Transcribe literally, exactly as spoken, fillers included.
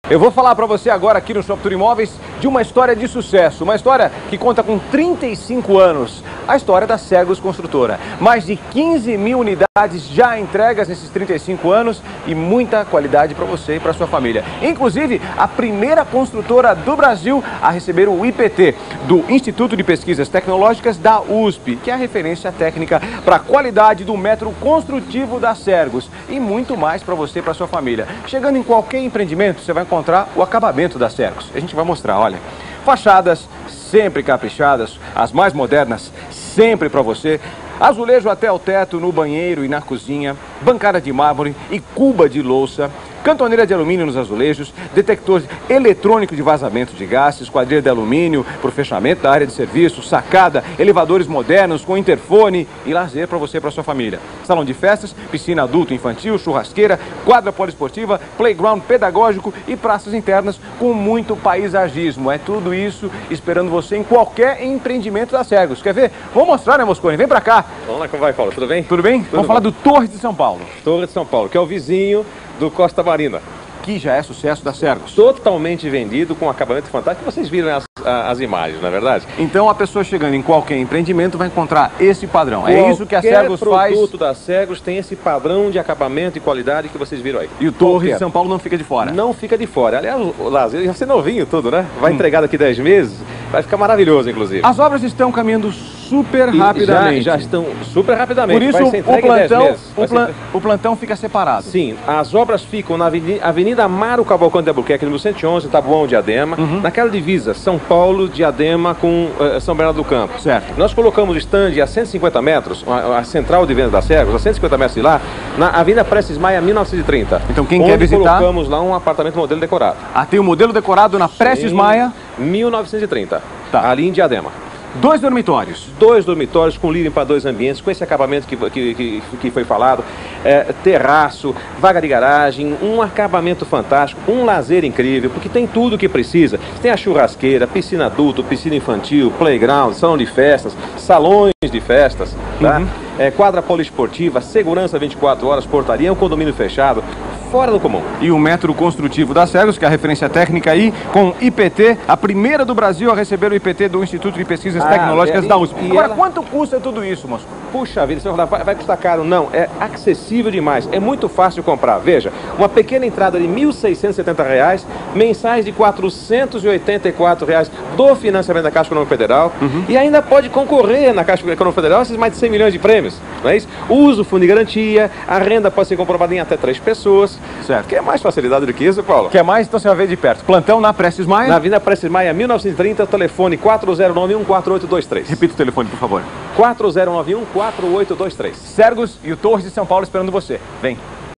Eu vou falar para você agora aqui no Shop Tour Imóveis de uma história de sucesso, uma história que conta com trinta e cinco anos, a história da Sergos Construtora. Mais de quinze mil unidades já entregas nesses trinta e cinco anos e muita qualidade para você e para sua família. Inclusive, a primeira construtora do Brasil a receber o I P T, do Instituto de Pesquisas Tecnológicas da U S P, que é a referência técnica para a qualidade do método construtivo da Sergos e muito mais para você e para sua família. Chegando em qualquer empreendimento, você vai encontrar encontrar o acabamento da Sergos. A gente vai mostrar, olha, fachadas sempre caprichadas, as mais modernas, sempre para você. Azulejo até o teto no banheiro e na cozinha, bancada de mármore e cuba de louça, cantoneira de alumínio nos azulejos, detector eletrônico de vazamento de gás, esquadrilha de alumínio para o fechamento da área de serviço, sacada, elevadores modernos com interfone e lazer para você e para sua família. Salão de festas, piscina adulto infantil, churrasqueira, quadra poliesportiva, playground pedagógico e praças internas com muito paisagismo. É tudo isso esperando você em qualquer empreendimento da Sergos. Quer ver? Vamos mostrar, né, Moscone? Vem para cá. Vamos lá, como vai, Paulo? Tudo bem? Tudo bem? Tudo Vamos bom. falar do Torres de São Paulo. Torres de São Paulo, que é o vizinho do Costa Marina. Que já é sucesso da Sergos. Totalmente vendido, com acabamento fantástico. Vocês viram as, as imagens, não é verdade? Então a pessoa chegando em qualquer empreendimento vai encontrar esse padrão. Qualquer é isso que a Sergos faz. O produto da Sergos tem esse padrão de acabamento e qualidade que vocês viram aí. E o Torres de São Paulo não fica de fora. Não fica de fora. Aliás, o lazer vai ser novinho tudo, né? Vai hum. entregar daqui dez meses. Vai ficar maravilhoso, inclusive. As obras estão caminhando super rapidamente. Já, já estão super rapidamente. Por isso, vai ser o, plantão, o, plan... ser... o plantão fica separado. Sim, as obras ficam na Avenida, Avenida Amaro Cavalcante de Albuquerque, número cento e onze, Taboão, Diadema. Uhum. Naquela divisa, São Paulo, Diadema com uh, São Bernardo do Campo. Certo. Nós colocamos o stand a cento e cinquenta metros, a, a central de venda da Sergos, a cento e cinquenta metros de lá, na Avenida Prestes Maia, mil novecentos e trinta. Então quem onde quer visitar... colocamos lá um apartamento modelo decorado. Ah, tem o um modelo decorado na Prestes Sim, Maia? mil novecentos e trinta. Tá. Ali em Diadema. Dois dormitórios. Dois dormitórios com living para dois ambientes, com esse acabamento que, que, que, que foi falado, é, terraço, vaga de garagem, um acabamento fantástico, um lazer incrível, porque tem tudo o que precisa. Tem a churrasqueira, piscina adulto, piscina infantil, playground, salão de festas, salões de festas, tá? Uhum. É, quadra poliesportiva, segurança vinte e quatro horas, portaria, um condomínio fechado, fora do comum. E o método construtivo da Sergos, que é a referência técnica aí, com I P T, a primeira do Brasil a receber o I P T do Instituto de Pesquisas ah, Tecnológicas é, da U S P. E Agora, ela... quanto custa tudo isso, moço? Puxa vida, você vai, vai custar caro? Não, é acessível demais, é muito fácil comprar. Veja, uma pequena entrada de mil seiscentos e setenta reais, mensais de quatrocentos e oitenta e quatro reais do financiamento da Caixa Econômica Federal, uhum. E ainda pode concorrer na Caixa Econômica Federal esses mais de cem milhões de prêmios, não é isso? Uso fundo de garantia, a renda pode ser comprovada em até três pessoas. Certo. Quer mais facilidade do que isso, Paulo? Quer mais? Então você vai ver de perto. Plantão na Prestes Maia? Na Avenida Prestes Maia, mil novecentos e trinta, telefone quatro zero nove um quatro oito dois três. Repita o telefone, por favor. quatro zero nove um quatro oito dois três. Sergos e o Torres de São Paulo esperando você. Vem.